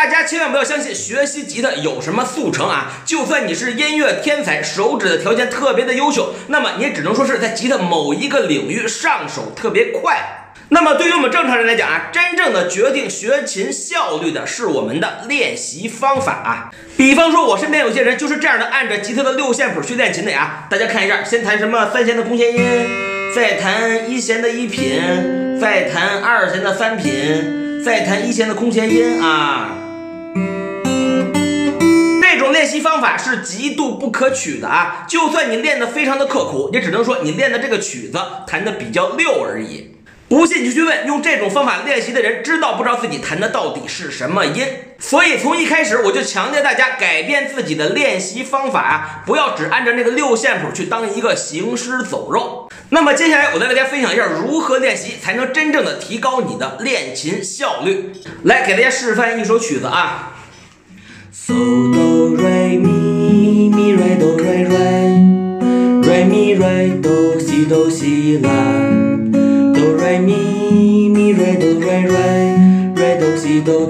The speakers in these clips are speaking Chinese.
大家千万不要相信学习吉他有什么速成啊！就算你是音乐天才，手指的条件特别的优秀，那么你也只能说是在吉他某一个领域上手特别快。那么对于我们正常人来讲啊，真正的决定学琴效率的是我们的练习方法啊。比方说，我身边有些人就是这样的，按着吉他的六线谱去练琴的呀。大家看一下，先弹什么三弦的空弦音，再弹一弦的一品，再弹二弦的三品，再弹一弦的空弦音啊。这种练习方法是极度不可取的啊！就算你练得非常的刻苦，也只能说你练的这个曲子弹得比较溜而已。不信你去问用这种方法练习的人，知道不知道自己弹的到底是什么音？所以从一开始我就强烈大家改变自己的练习方法啊，不要只按照那个六线谱去当一个行尸走肉。那么接下来我再为大家分享一下如何练习才能真正的提高你的练琴效率。来给大家示范一首曲子啊。 So do re mi mi re do re re mi re do si la do re mi mi re do re do si do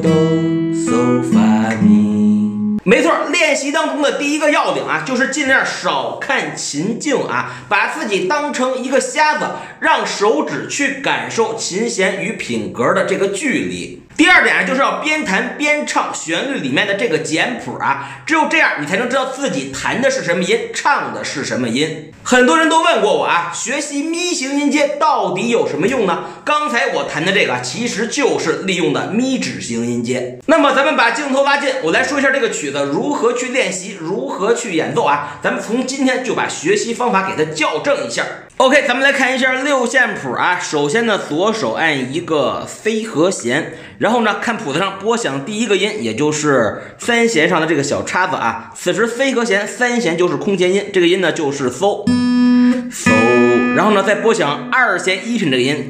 so fa mi。 没错，练习当中的第一个要领啊，就是尽量少看琴颈啊，把自己当成一个瞎子，让手指去感受琴弦与品格的这个距离。第二点就是要边弹边唱旋律里面的这个简谱啊，只有这样你才能知道自己弹的是什么音，唱的是什么音。很多人都问过我啊，学习咪型音阶到底有什么用呢？刚才我弹的这个其实就是利用的咪指型音阶。那么咱们把镜头拉近，我来说一下这个曲子如何去练习，如何去演奏啊。咱们从今天就把学习方法给它校正一下。OK， 咱们来看一下六线谱啊。首先呢，左手按一个 C 和弦，然后呢，看谱子上拨响第一个音，也就是三弦上的这个小叉子啊。此时 C 和弦，三弦就是空弦音，这个音呢就是 So， 然后呢再拨响二弦一品这个音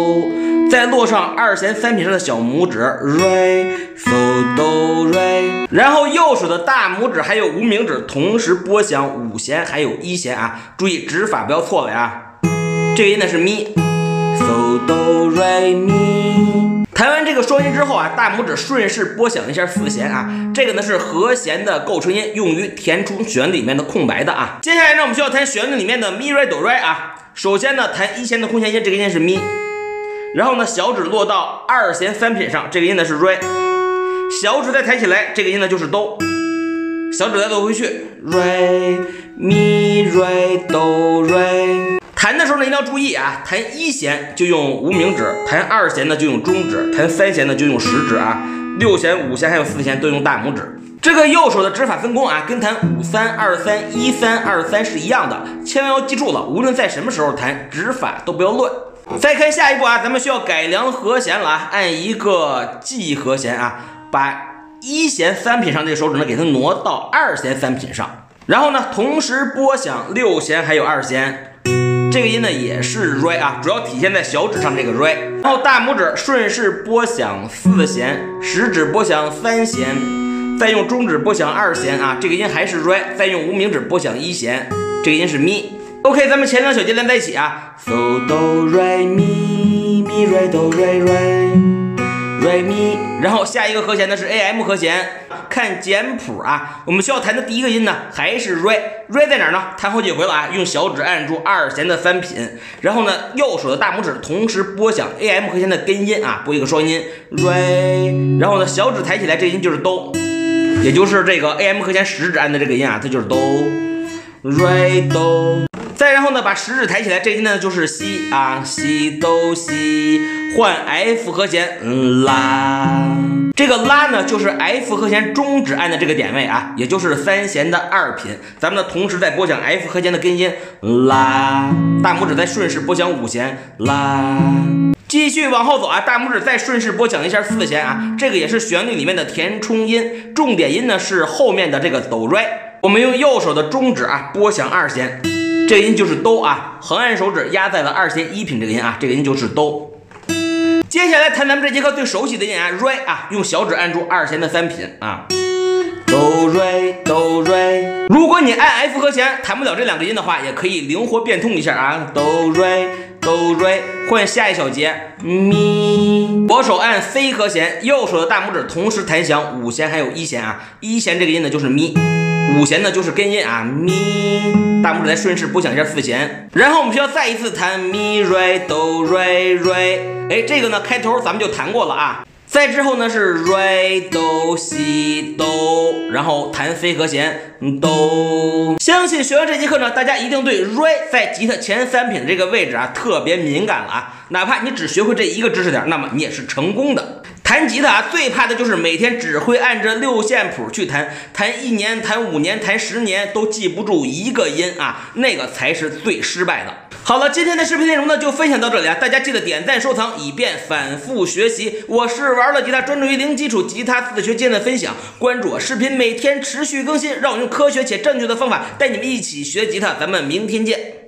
Do， 再落上二弦三品上的小拇指 Re So Do Re， 然后右手的大拇指还有无名指同时拨响五弦还有一弦啊，注意指法不要错了呀。这个音呢是咪 So Do Re Mi。弹完这个双音之后啊，大拇指顺势拨响一下四弦啊，这个呢是和弦的构成音，用于填充旋律里面的空白的啊。接下来呢，我们需要弹旋律里面的咪来哆来啊。首先呢，弹一弦的空弦音，这个音是咪，然后呢，小指落到二弦三品上，这个音呢是 re， 小指再抬起来，这个音呢就是 do， 小指再落回去 re mi re do re。弹的时候呢，一定要注意啊，弹一弦就用无名指，弹二弦呢就用中指，弹三弦呢就用食指啊，六弦、五弦还有四弦都用大拇指。这个右手的指法分工啊，跟弹5-3-2-3-1-3-2-3是一样的，千万要记住了，无论在什么时候弹，指法都不要乱。再看下一步啊，咱们需要改良和弦了啊，按一个 G 和弦啊，把一弦三品上这个手指呢，给它挪到二弦三品上，然后呢，同时拨响六弦还有二弦。这个音呢也是 re 啊，主要体现在小指上这个 re， 然后大拇指顺势拨响四弦，食指拨响三弦，再用中指拨响二弦啊，这个音还是 re， 再用无名指拨响一弦，这个音是咪。OK， 咱们前两小节连在一起啊 ，So do re mi mi re do re re mi， 然后下一个和弦呢是 AM 和弦。看简谱啊，我们需要弹的第一个音呢还是 re 在哪儿呢？弹好几回了啊，用小指按住二弦的三品，然后呢右手的大拇指同时拨响 AM 和弦的根音啊，拨一个双音 re， 然后呢小指抬起来，这个音就是 do， 也就是这个 AM 和弦食指按的这个音啊，它就是 do re do。再然后呢，把食指抬起来，这个音呢就是西啊，西哆西，换 F 和弦拉。这个拉呢就是 F 和弦中指按的这个点位啊，也就是三弦的二品。咱们呢同时再拨响 F 和弦的根音拉，大拇指再顺势拨响五弦拉。继续往后走啊，大拇指再顺势拨响一下四弦啊，这个也是旋律里面的填充音，重点音呢是后面的这个哆来。我们用右手的中指啊拨响二弦。这个音就是哆啊，横按手指压在了二弦一品这个音啊，这个音就是哆。接下来弹咱们这节课最熟悉的音啊 ，re 啊，用小指按住二弦的三品啊 ，do re do re。 如果你按 F 和弦弹不了这两个音的话，也可以灵活变通一下啊 ，do re 哆瑞，换下一小节咪。左手按 C 和弦，右手的大拇指同时弹响5弦还有1弦啊。1弦这个音呢就是咪，5弦呢就是根音啊咪。大拇指再顺势拨响一下4弦，然后我们需要再一次弹咪瑞哆瑞瑞。哎，这个呢开头咱们就弹过了啊。再之后呢是瑞哆西哆，然后弹 C 和弦哆。相信学完这节课呢，大家一定对瑞在吉他前3品的这个位置啊特别敏感了啊。哪怕你只学会这一个知识点，那么你也是成功的。弹吉他啊，最怕的就是每天只会按着6线谱去弹，弹1年、弹5年、弹10年都记不住一个音啊，那个才是最失败的。好了，今天的视频内容呢就分享到这里啊，大家记得点赞收藏，以便反复学习。我是玩乐吉他，专注于零基础吉他自学经验的分享，关注我视频，每天持续更新，让我用科学且正确的方法带你们一起学吉他，咱们明天见。